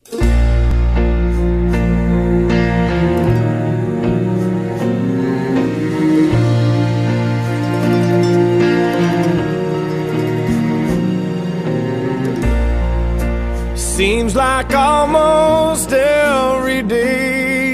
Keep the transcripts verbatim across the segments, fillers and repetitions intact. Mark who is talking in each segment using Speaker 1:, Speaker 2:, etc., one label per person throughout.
Speaker 1: Seems like almost every day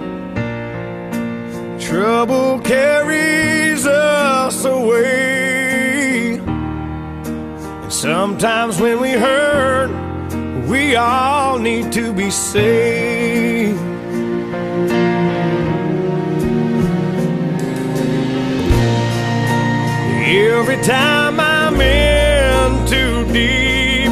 Speaker 1: trouble carries us away. And sometimes when we hurt, we all need to be saved. Every time I'm in too deep,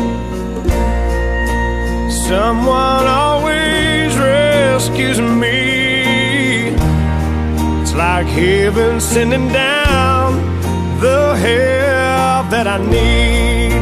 Speaker 1: someone always rescues me. It's like heaven sending down the help that I need.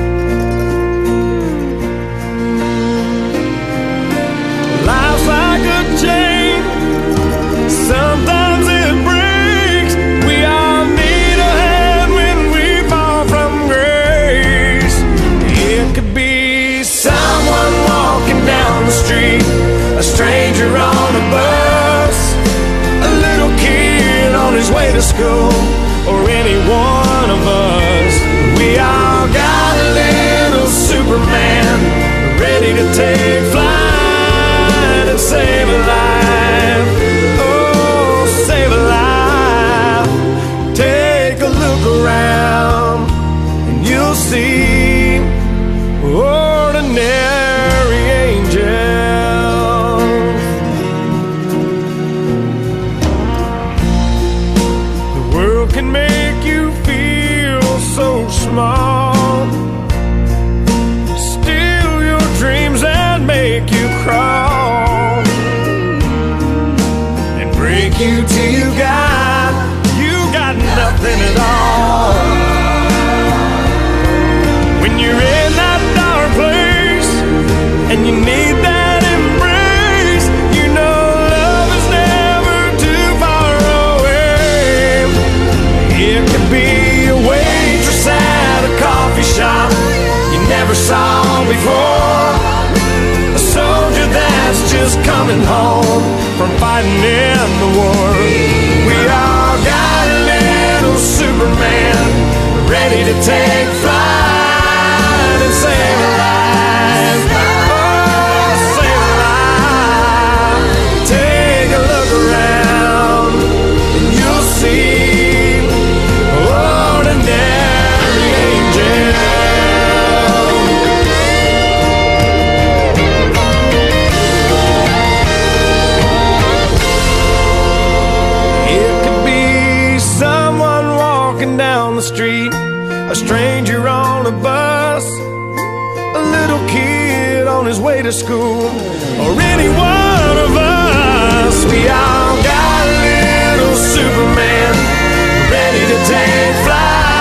Speaker 1: Life's like a chain, sometimes it breaks. We all need a hand when we fall from grace. It could be someone walking down the street, a stranger on a bus, a little kid on his way to school, or any one of us. We all got a little Superman ready to take flight and save a life. Oh, save a life. Take a look around and you'll see ordinary angels. The world can make you feel so small, steal your dreams and make you crawl, and break you till you got, you got nothing at all. When you're in that dark place and you need that embrace, you know love is never too far away. It could be a waitress at a coffee shop you never saw before, a soldier that's just coming home from fighting in the war. We all got a little Superman ready to take flight and save a life. Oh, save a life. Take a look around and you'll see ordinary angels. It could be someone walking down the street, a stranger on a bus, a little kid on his way to school, or any one of us. We all got a little Superman ready to take flight